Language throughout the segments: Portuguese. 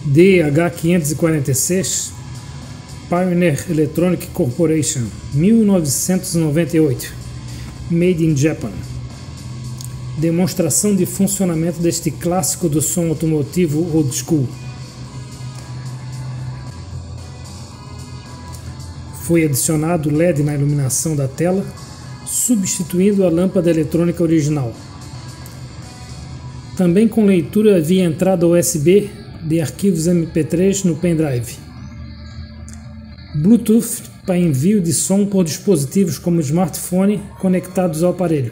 DH546 Pioneer Electronic Corporation, 1998, Made in Japan. Demonstração de funcionamento deste clássico do som automotivo old school. Foi adicionado LED na iluminação da tela, substituindo a lâmpada eletrônica original. Também com leitura via entrada USB de arquivos MP3 no pendrive. Bluetooth para envio de som por dispositivos como smartphone conectados ao aparelho.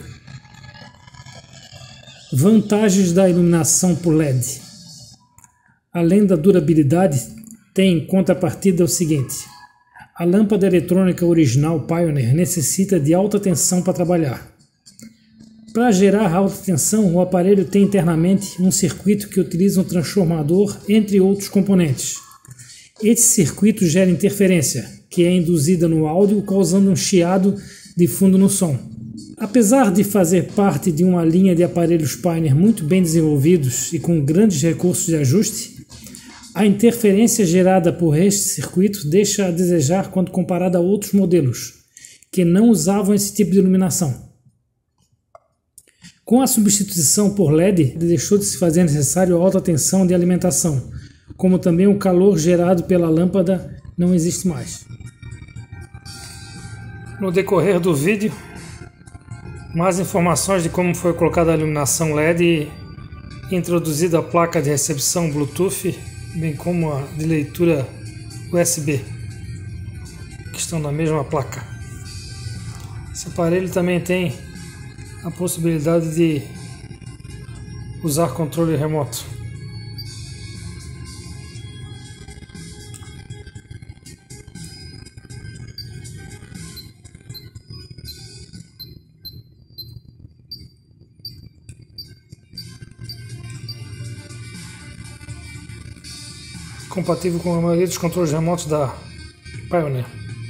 Vantagens da iluminação por LED. Além da durabilidade, tem em contrapartida o seguinte: a lâmpada eletrônica original Pioneer necessita de alta tensão para trabalhar. Para gerar alta tensão, o aparelho tem internamente um circuito que utiliza um transformador, entre outros componentes. Esse circuito gera interferência, que é induzida no áudio, causando um chiado de fundo no som. Apesar de fazer parte de uma linha de aparelhos Pioneer muito bem desenvolvidos e com grandes recursos de ajuste, a interferência gerada por este circuito deixa a desejar quando comparada a outros modelos, que não usavam esse tipo de iluminação. Com a substituição por LED, deixou de se fazer necessário a alta tensão de alimentação, como também o calor gerado pela lâmpada não existe mais. No decorrer do vídeo, mais informações de como foi colocada a iluminação LED e introduzida a placa de recepção Bluetooth, bem como a de leitura USB, que estão na mesma placa. Esse aparelho também tem a possibilidade de usar controle remoto. Compatível com a maioria dos controles remotos da Pioneer.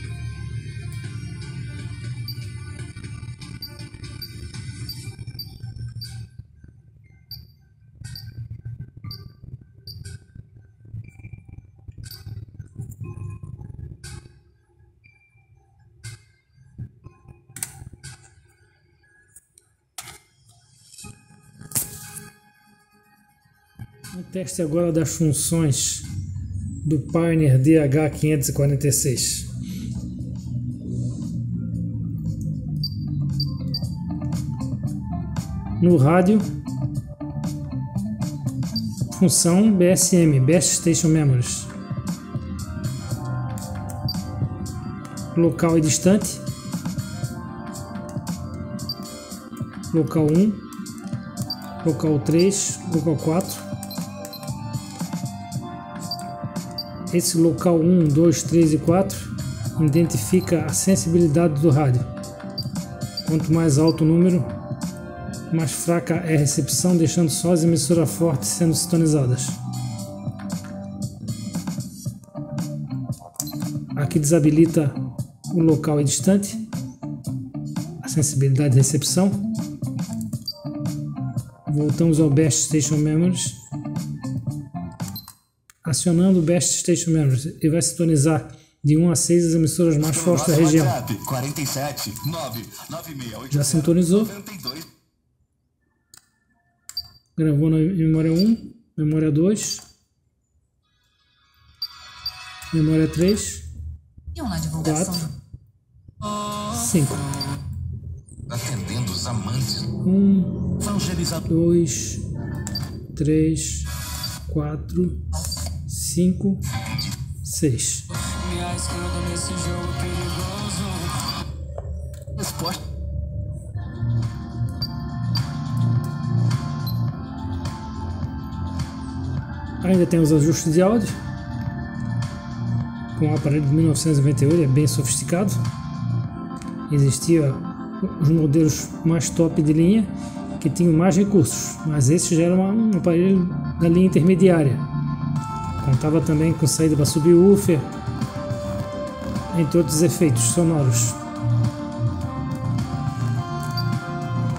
Um teste agora das funções do Pioneer DH546. No rádio, função BSM, Best Station Memories. Local e distante. Local 1, local 3, local 4. Esse local 1, 2, 3 e 4 identifica a sensibilidade do rádio. Quanto mais alto o número, mais fraca é a recepção, deixando só as emissoras fortes sendo sintonizadas. Aqui desabilita o local e distante, a sensibilidade de recepção. Voltamos ao Best Station Memories. Acionando o Best Station Memories, ele vai sintonizar de 1 a 6 as emissoras mais fortes da região. 47 99687 Já sintonizou. 92. Gravou na memória 1, memória 2, memória 3, 4, 5. Atendendo os amantes. 1, 2, 3, 4, 5, 6. Resposta. Ainda tem os ajustes de áudio. Com o aparelho de 1998, é bem sofisticado. Existia os modelos mais top de linha que tinham mais recursos, mas esse já era um aparelho da linha intermediária. Contava também com saída para subwoofer, entre outros efeitos sonoros.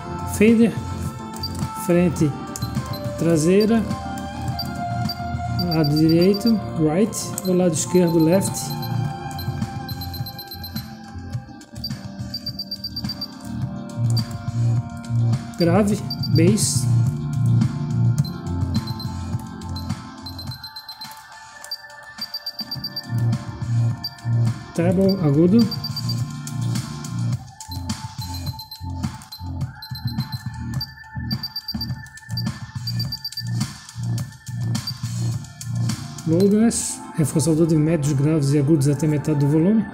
Fader, frente traseira, lado direito, right, ou lado esquerdo, left. Grave, bass. Treble, agudo. Loudness, reforçador de médios, graves e agudos até metade do volume.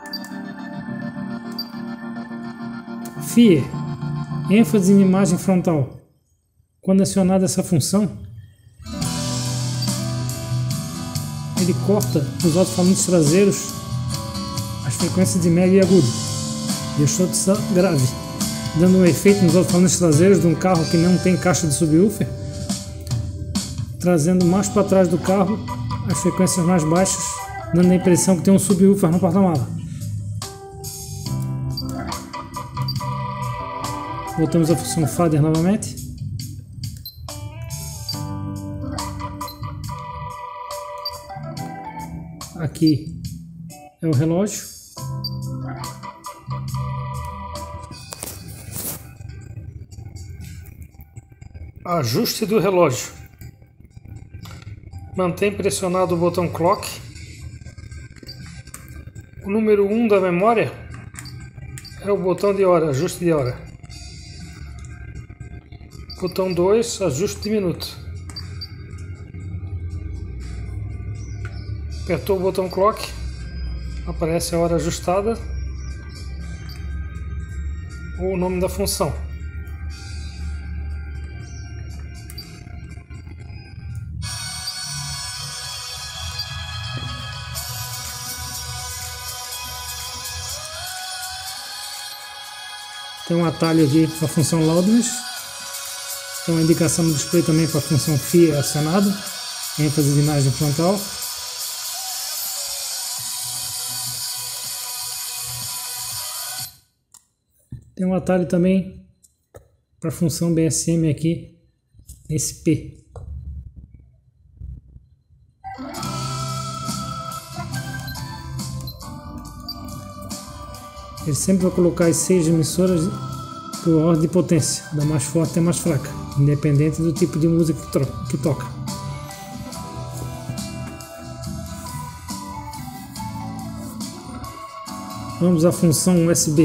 Fear, ênfase em imagem frontal. Quando acionada essa função, ele corta os alto-falantes traseiros as frequências de médio e agudo, deixou-se grave, dando um efeito nos alto-falantes traseiros de um carro que não tem caixa de subwoofer, trazendo mais para trás do carro as frequências mais baixas, dando a impressão que tem um subwoofer no porta-mala. Voltamos à função fader novamente. Aqui é o relógio. Ajuste do relógio. Mantém pressionado o botão clock. O número 1 da memória é o botão de hora, ajuste de hora. Botão 2, ajuste de minuto. Apertou o botão clock, aparece a hora ajustada ou o nome da função. Tem um atalho aqui para a função loudness. Tem uma indicação no display também para a função FIA acionada, ênfase de imagem frontal. Tem um atalho também para a função BSM aqui, SP. Ele sempre vai colocar as 6 emissoras por ordem de potência, da mais forte até mais fraca, independente do tipo de música que toca. Vamos à função USB.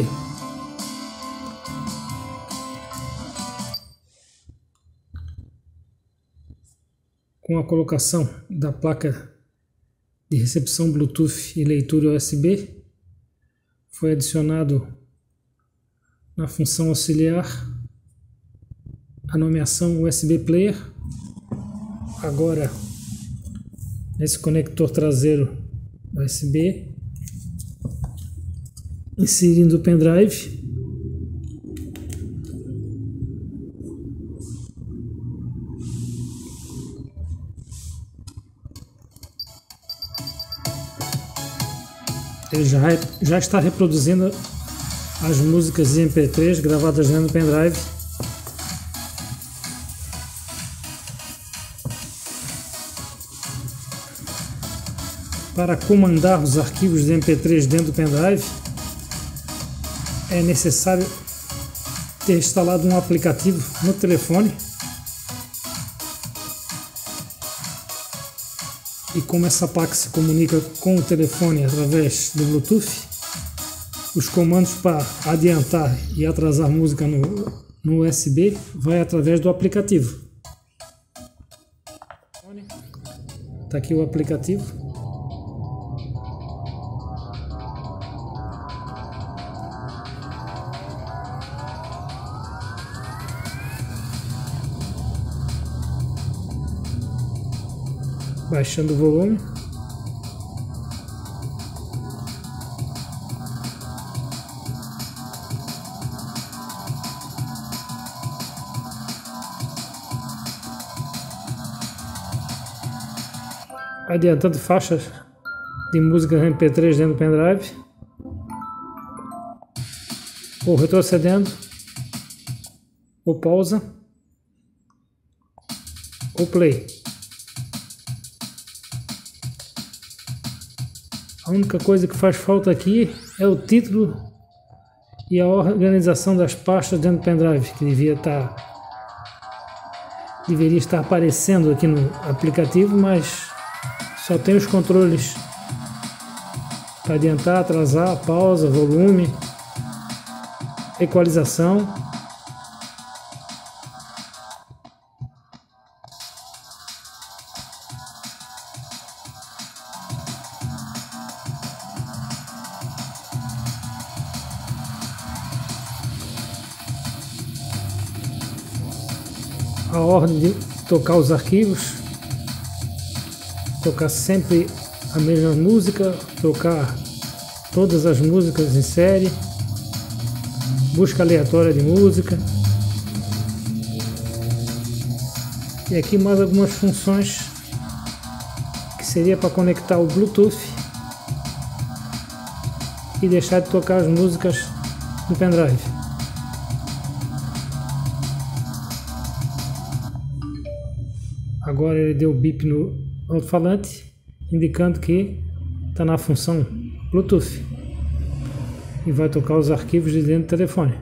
Com a colocação da placa de recepção Bluetooth e leitura USB, foi adicionado na função auxiliar a nomeação USB Player. Agora, nesse conector traseiro USB, inserindo o pendrive. Ele já está reproduzindo as músicas em MP3 gravadas no pendrive. Para comandar os arquivos de MP3 dentro do pendrive, é necessário ter instalado um aplicativo no telefone. E como essa placa se comunica com o telefone através do Bluetooth, os comandos para adiantar e atrasar música no USB vai através do aplicativo. Está aqui o aplicativo. Baixando o volume. Adiantando faixas de música MP3 dentro do pendrive. Ou retrocedendo. Ou pausa. Ou play. A única coisa que faz falta aqui é o título e a organização das pastas dentro do pendrive, que deveria estar aparecendo aqui no aplicativo, mas só tem os controles para adiantar, atrasar, pausa, volume, equalização. A ordem de tocar os arquivos, tocar sempre a mesma música, tocar todas as músicas em série, busca aleatória de música. E aqui mais algumas funções que seria para conectar o Bluetooth e deixar de tocar as músicas do pendrive. Agora ele deu bip no alto-falante, indicando que está na função Bluetooth e vai tocar os arquivos de dentro do telefone.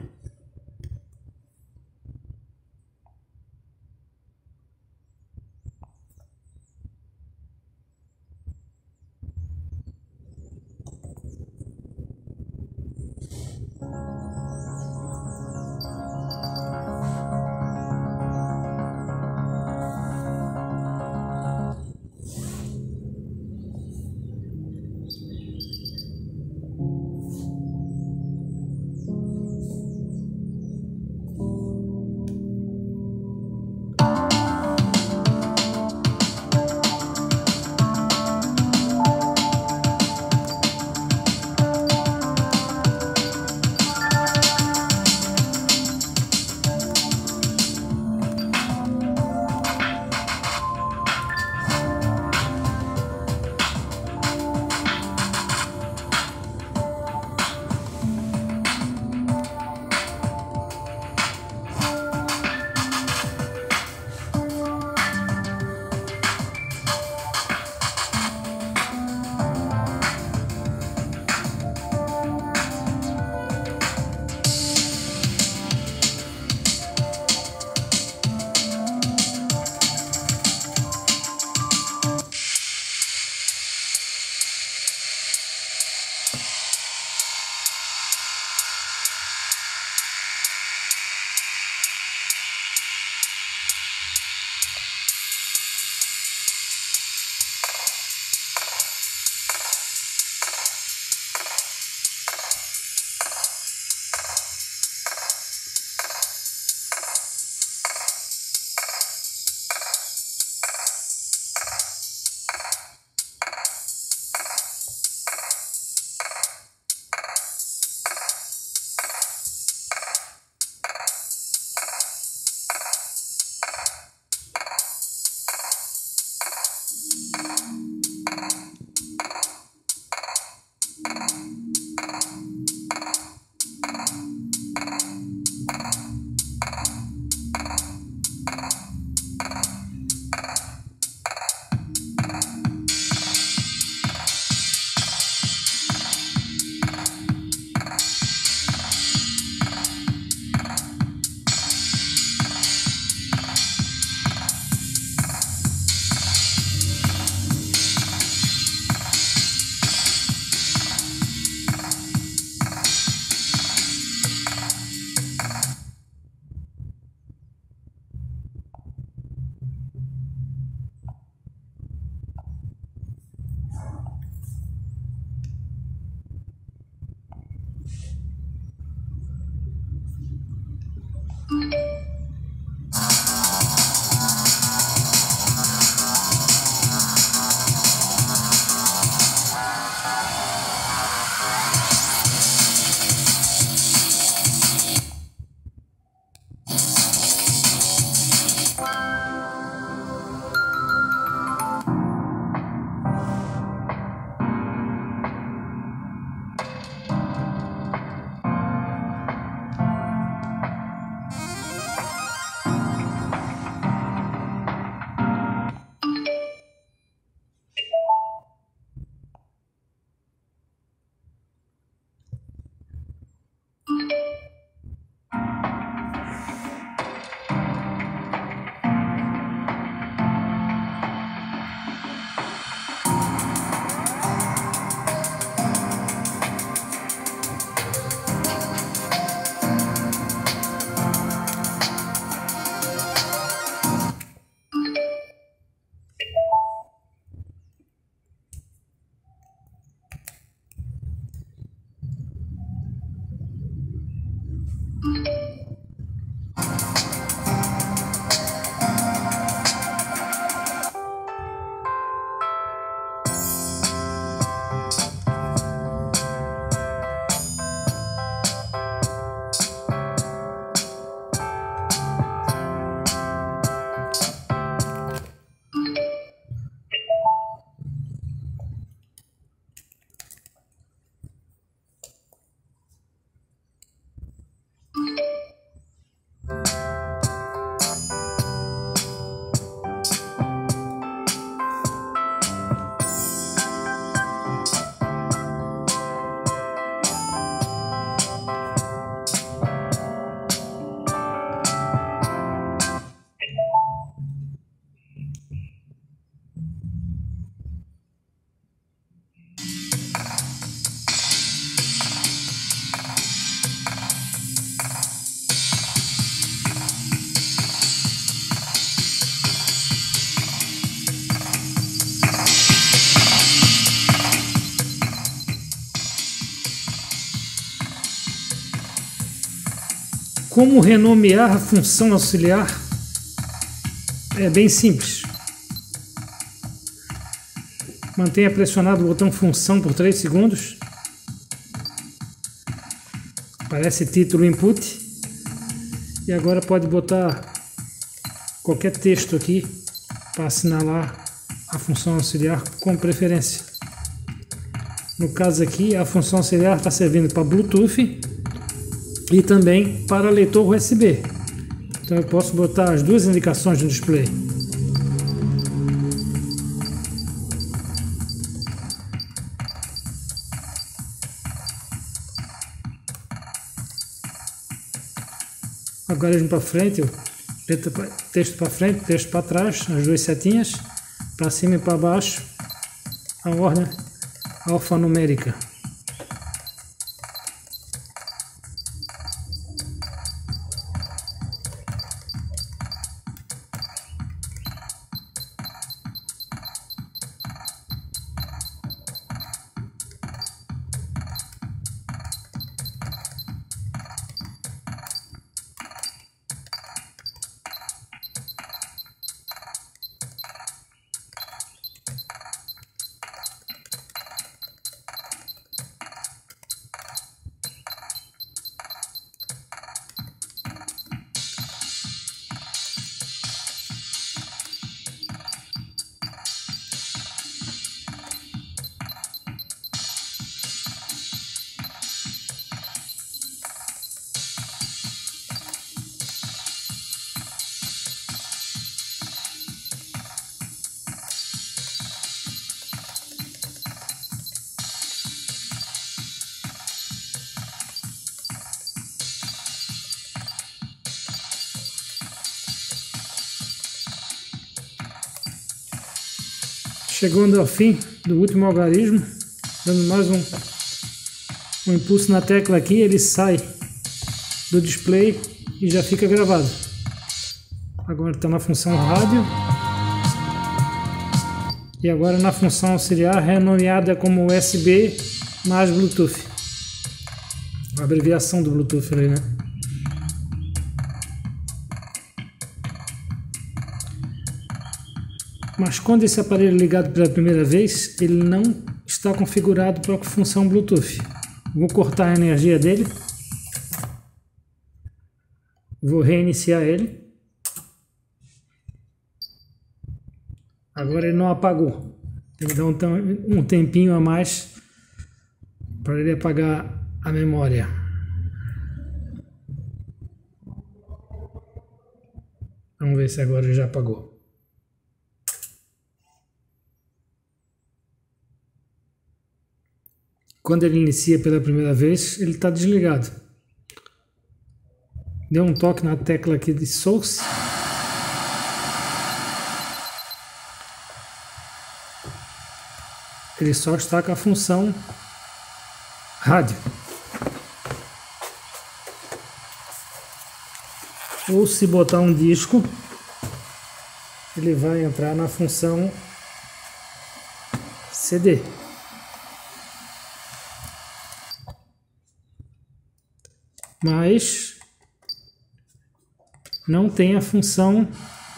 Como renomear a função auxiliar? É bem simples. Mantenha pressionado o botão função por 3 segundos. Aparece título input. E agora pode botar qualquer texto aqui para assinalar a função auxiliar com preferência. No caso aqui, a função auxiliar está servindo para Bluetooth e também para leitor USB. Então eu posso botar as duas indicações no display. Agora para frente, texto para frente, texto para trás, as duas setinhas, para cima e para baixo, a ordem alfanumérica. Chegando ao fim do último algarismo, dando mais um impulso na tecla aqui, ele sai do display e já fica gravado. Agora está na função rádio e agora na função auxiliar, renomeada como USB mais Bluetooth. A abreviação do Bluetooth ali, né? Mas quando esse aparelho é ligado pela primeira vez, ele não está configurado para a função Bluetooth. Vou cortar a energia dele. Vou reiniciar ele. Agora ele não apagou. Tem que dar um tempinho a mais para ele apagar a memória. Vamos ver se agora ele já apagou. Quando ele inicia pela primeira vez, ele está desligado. Deu um toque na tecla aqui de Source. Ele só está com a função rádio. Ou se botar um disco, ele vai entrar na função CD. Mas não tem a função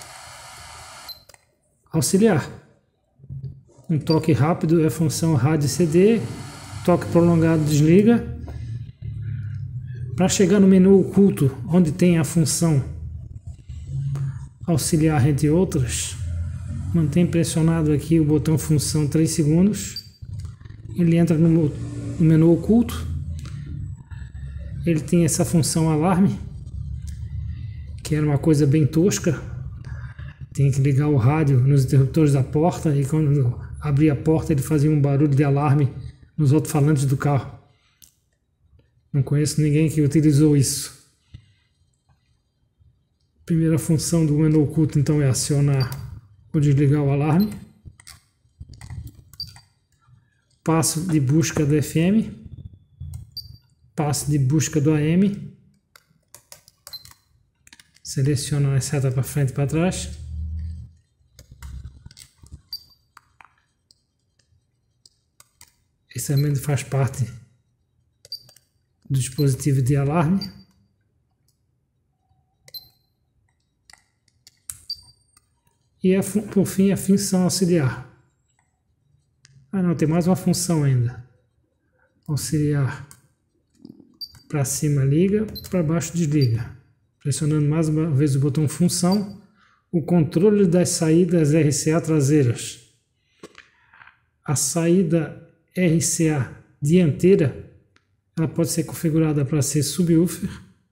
auxiliar. Um toque rápido é a função rádio CD, toque prolongado desliga. Para chegar no menu oculto, onde tem a função auxiliar entre outras, mantém pressionado aqui o botão função 3 segundos. Ele entra no menu oculto. Ele tem essa função alarme, que era uma coisa bem tosca. Tem que ligar o rádio nos interruptores da porta e quando abria a porta ele fazia um barulho de alarme nos alto-falantes do carro. Não conheço ninguém que utilizou isso. A primeira função do menu oculto então é acionar ou desligar o alarme. Passo de busca do FM. Passo de busca do AM. Seleciono a seta para frente e para trás. Esse também faz parte do dispositivo de alarme. E por fim a função auxiliar. Ah não, tem mais uma função ainda. Auxiliar. Para cima liga, para baixo desliga. Pressionando mais uma vez o botão função, o controle das saídas RCA traseiras. A saída RCA dianteira, ela pode ser configurada para ser subwoofer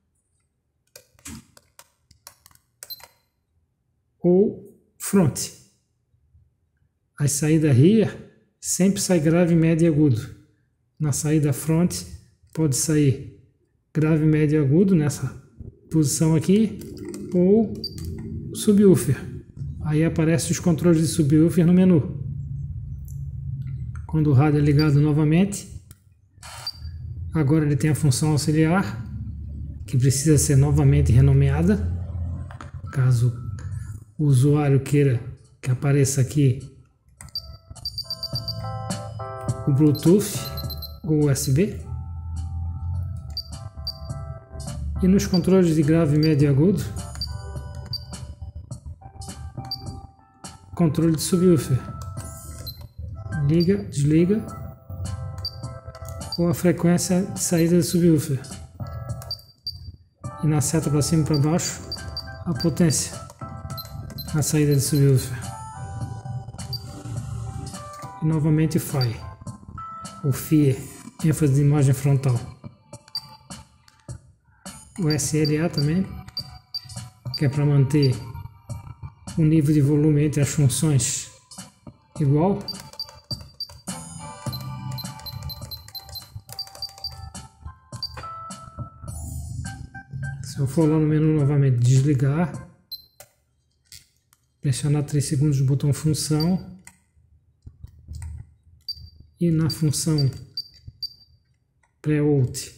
ou front. A saída rear sempre sai grave, médio e agudo. Na saída front pode sair grave, médio e agudo nessa posição aqui, ou subwoofer. Aí aparecem os controles de subwoofer no menu. Quando o rádio é ligado novamente, agora ele tem a função auxiliar, que precisa ser novamente renomeada, caso o usuário queira que apareça aqui o Bluetooth ou USB. E nos controles de grave, médio e agudo, controle de subwoofer, liga, desliga, ou a frequência de saída de subwoofer. E na seta para cima e para baixo, a potência na saída de subwoofer. E novamente FI, o FIE, ênfase de imagem frontal. O SLA também, que é para manter o nível de volume entre as funções igual. Se eu for lá no menu novamente, desligar, pressionar 3 segundos no botão função, e na função pré-out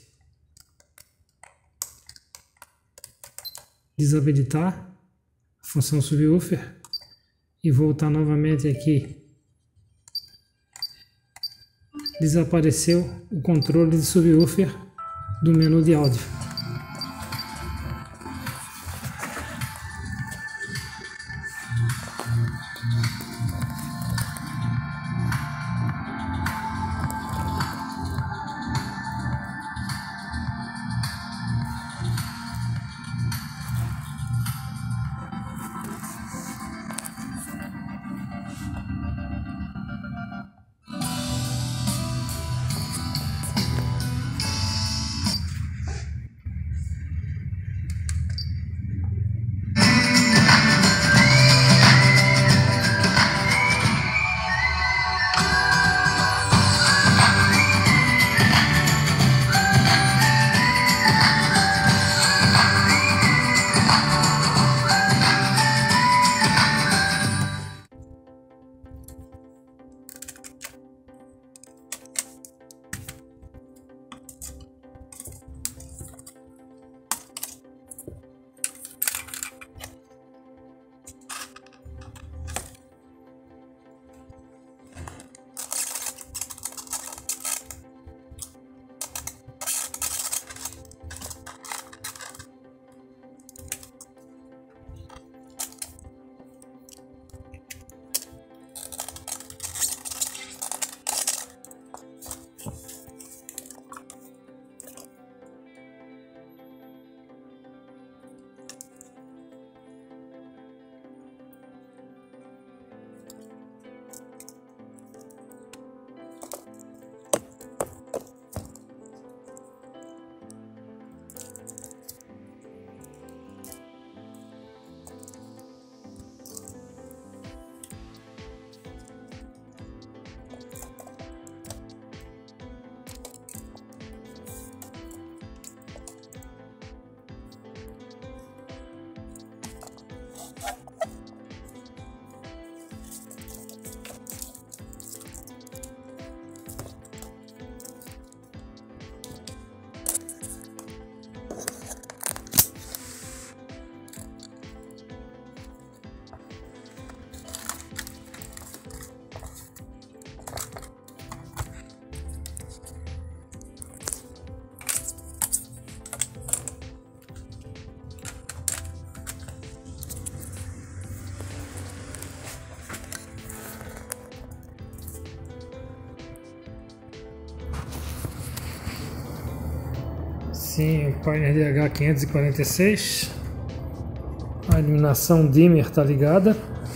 desabilitar a função subwoofer e voltar novamente aqui. Desapareceu o controle de subwoofer do menu de áudio. Sim, o painel DH546. A iluminação dimmer está ligada.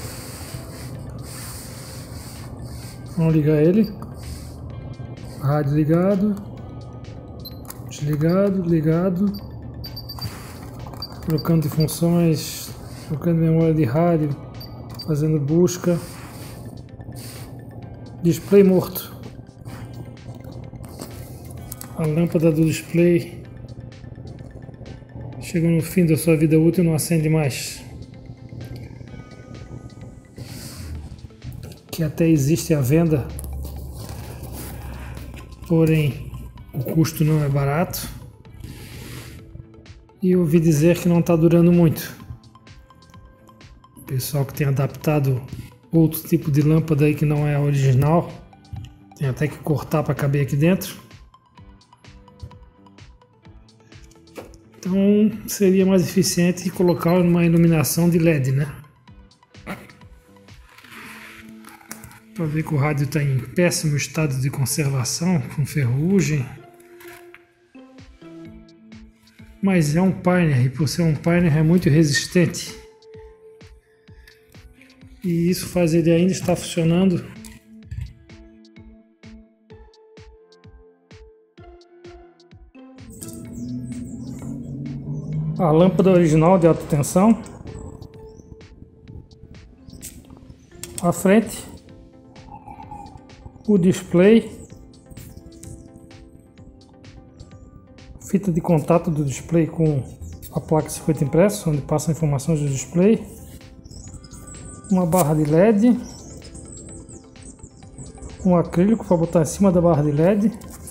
Vamos ligar ele. Rádio ligado. Desligado, ligado. Trocando de funções, trocando memória de rádio, fazendo busca. Display morto. A lâmpada do display chegou no fim da sua vida útil e não acende mais. Que até existe à venda, porém o custo não é barato. E eu ouvi dizer que não está durando muito. O pessoal que tem adaptado outro tipo de lâmpada aí que não é a original, tem até que cortar para caber aqui dentro. Então seria mais eficiente colocar uma iluminação de LED, né? Para ver que o rádio está em péssimo estado de conservação, com ferrugem. Mas é um Pioneer, e por ser um Pioneer é muito resistente. E isso faz ele ainda estar funcionando. A lâmpada original de alta tensão. À frente. O display. Fita de contato do display com a placa de circuito impresso, onde passam informações do display. Uma barra de LED. Um acrílico para botar em cima da barra de LED.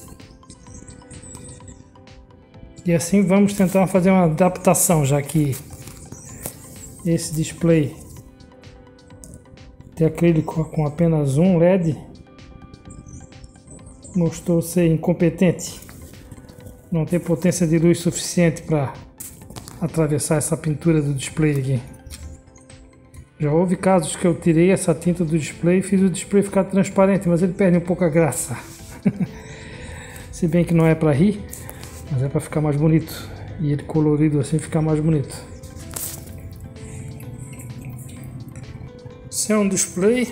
E assim vamos tentar fazer uma adaptação, já que esse display de acrílico com apenas um LED mostrou ser incompetente. Não tem potência de luz suficiente para atravessar essa pintura do display aqui. Já houve casos que eu tirei essa tinta do display e fiz o display ficar transparente, mas ele perde um pouco a graça. Se bem que não é para rir, mas é para ficar mais bonito. E ele colorido assim fica mais bonito. Esse é um display.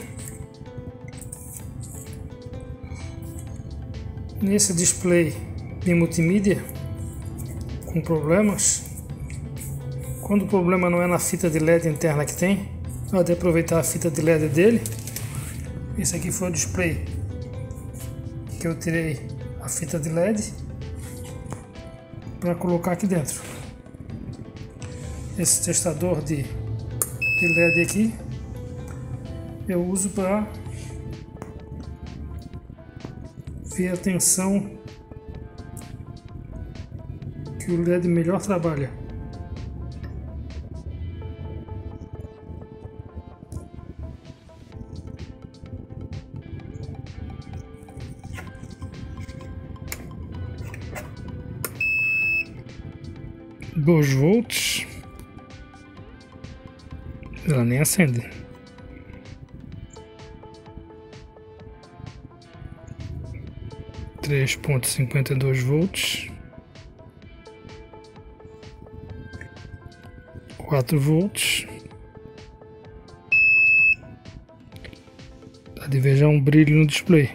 Nesse display de multimídia com problemas. Quando o problema não é na fita de LED interna que tem, pode aproveitar a fita de LED dele. Esse aqui foi o display que eu tirei a fita de LED para colocar aqui dentro. Esse testador de LED aqui eu uso para ver a tensão que o LED melhor trabalha. Dois volts. Ela nem acende. Três ponto 52 volts. 4 volts. Dá de ver já um brilho no display.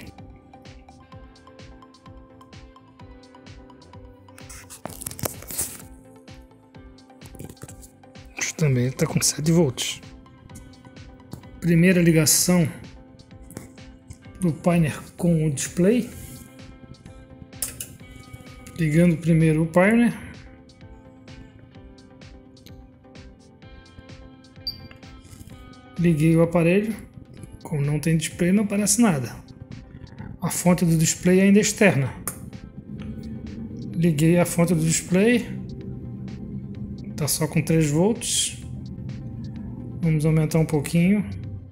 Também está com 7 volts. Primeira ligação do Pioneer com o display. Ligando primeiro o Pioneer. Liguei o aparelho. Como não tem display, não aparece nada. A fonte do display ainda é externa. Liguei a fonte do display. Está só com 3 volts. Vamos aumentar um pouquinho.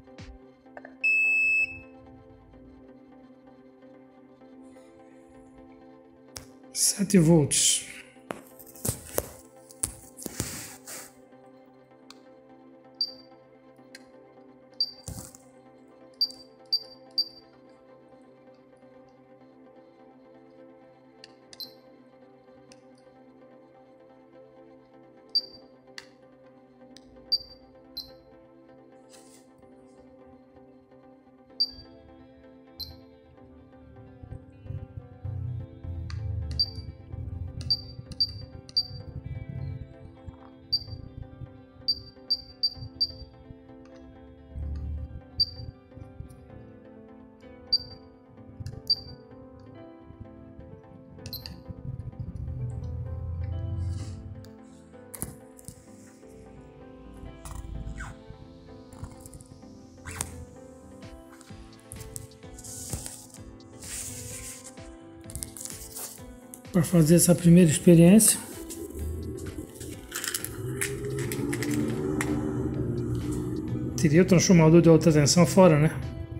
7 volts. para fazer essa primeira experiência. Tirei o transformador de alta tensão fora, né?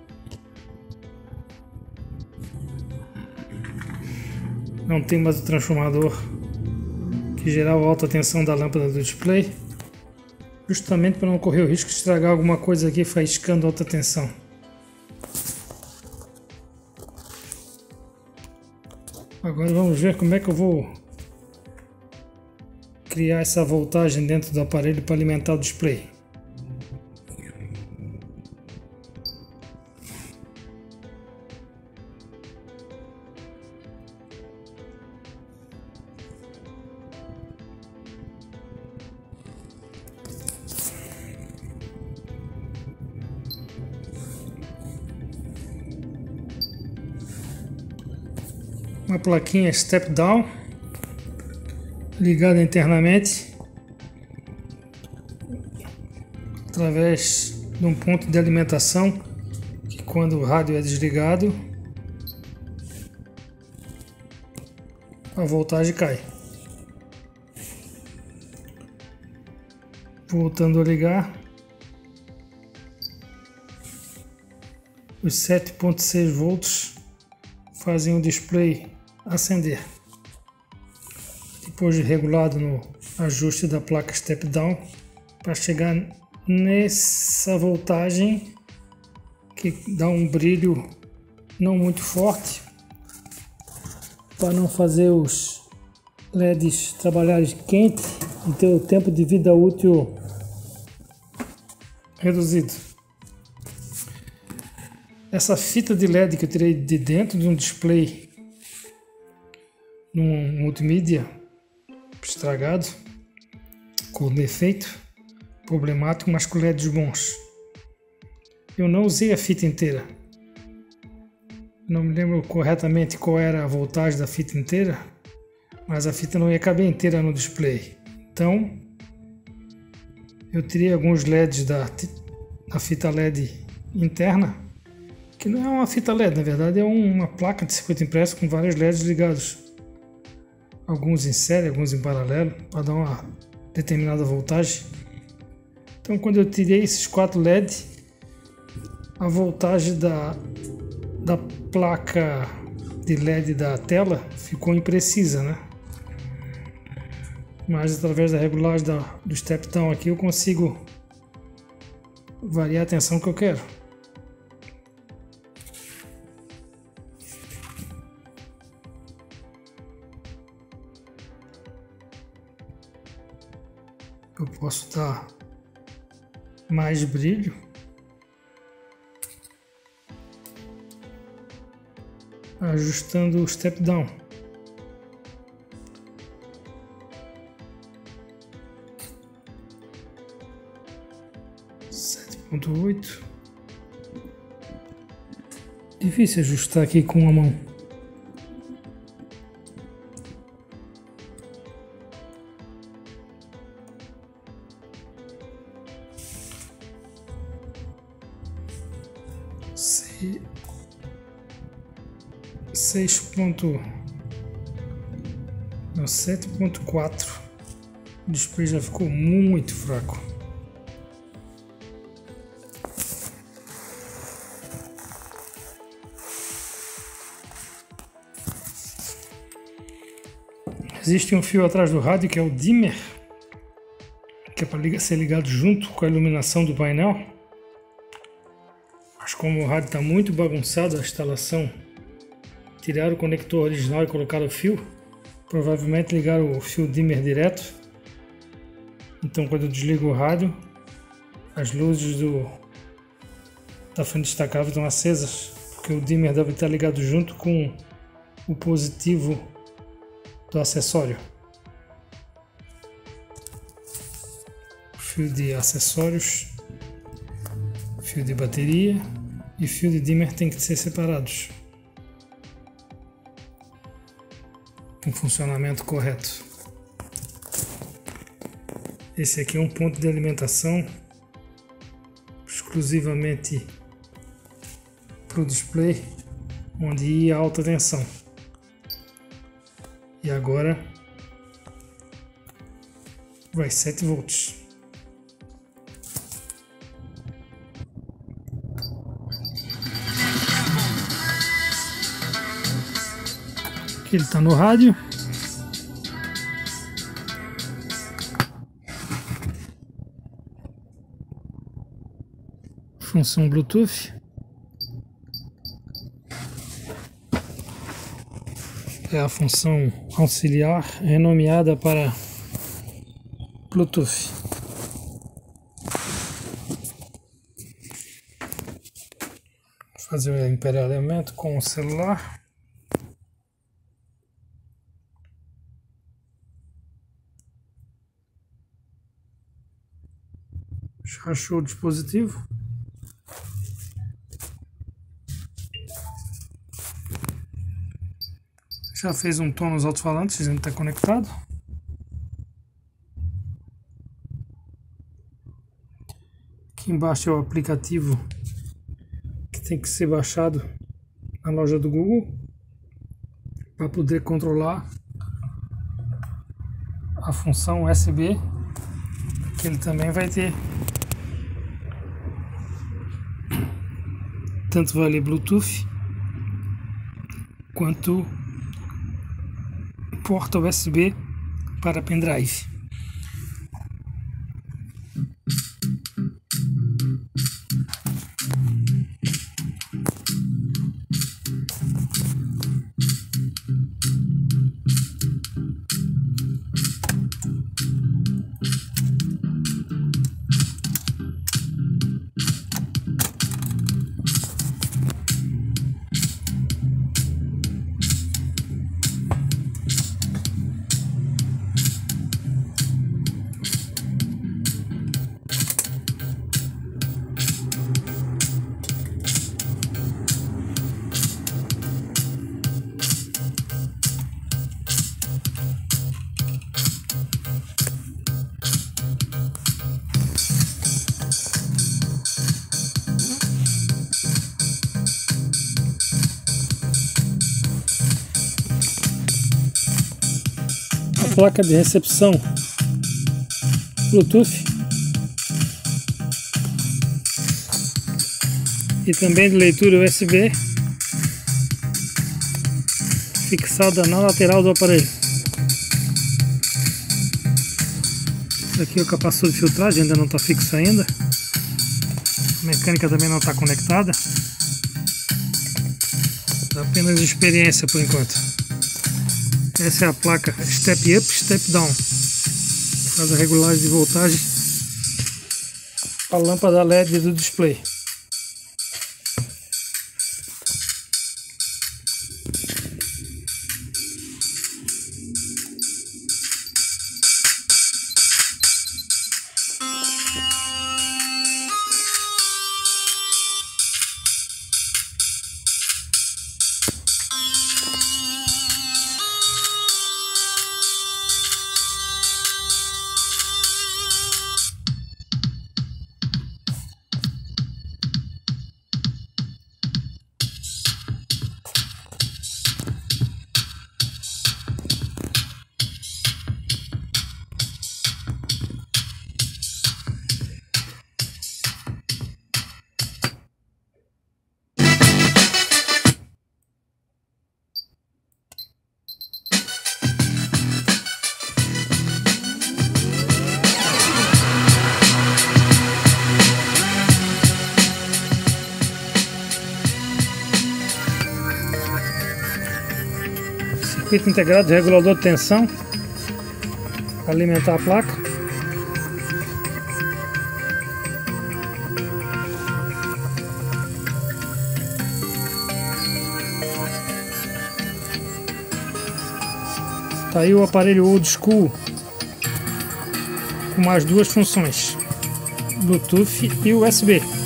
Não tem mais o transformador que gerava a alta tensão da lâmpada do display, justamente para não correr o risco de estragar alguma coisa aqui faiscando alta tensão. Agora vamos ver como é que eu vou criar essa voltagem dentro do aparelho para alimentar o display. Uma plaquinha step down ligada internamente através de um ponto de alimentação que, quando o rádio é desligado, a voltagem cai. Voltando a ligar, os 7.6 volts fazem o display acender. Depois de regulado no ajuste da placa step down, para chegar nessa voltagem que dá um brilho não muito forte, para não fazer os LEDs trabalharem quente e ter o tempo de vida útil reduzido. Essa fita de LED que eu tirei de dentro de um display num multimídia estragado, com defeito, problemático, mas com LEDs bons. Eu não usei a fita inteira. Não me lembro corretamente qual era a voltagem da fita inteira, mas a fita não ia caber inteira no display. Então, eu tirei alguns LEDs da fita LED interna, que não é uma fita LED, na verdade é uma placa de circuito impresso com vários LEDs ligados. Alguns em série, alguns em paralelo, para dar uma determinada voltagem. Então, quando eu tirei esses 4 LEDs, a voltagem da placa de LED da tela ficou imprecisa, né? Mas através da regulagem do step down aqui eu consigo variar a tensão que eu quero. Eu posso dar mais brilho, ajustando o step down. .8. Difícil ajustar aqui com a mão. Seis ponto... Não, 7.4. O display já ficou muito fraco. Existe um fio atrás do rádio que é o dimmer, que é para ser ligado junto com a iluminação do painel. Mas como o rádio está muito bagunçado, a instalação, tiraram o conector original e colocaram o fio. Provavelmente ligaram o fio dimmer direto. Então, quando eu desligo o rádio, as luzes da frente destacável estão acesas, porque o dimmer deve estar ligado junto com o positivo do acessório. Fio de acessórios, fio de bateria e fio de dimmer tem que ser separados, com funcionamento correto. Esse aqui é um ponto de alimentação exclusivamente para o display, onde ia alta tensão. E agora vai 7 volts. Aqui ele está no rádio. Função Bluetooth. É a função auxiliar renomeada para Bluetooth. Vou fazer o emparelhamento com o celular. Já achou o dispositivo? Já fez um tom nos alto-falantes, a gente está conectado. Aqui embaixo é o aplicativo que tem que ser baixado na loja do Google para poder controlar a função USB, que ele também vai ter. Tanto vale Bluetooth quanto porta USB para pendrive. Placa de recepção Bluetooth e também de leitura USB fixada na lateral do aparelho. Esse aqui é o capacitor de filtragem, ainda não está fixo ainda. A mecânica também não está conectada. Apenas experiência por enquanto. Essa é a placa Step Up, Step Down. Faz a regulagem de voltagem para a lâmpada LED do display. Circuito integrado de regulador de tensão para alimentar a placa. Tá aí o aparelho old school com mais duas funções, Bluetooth e USB.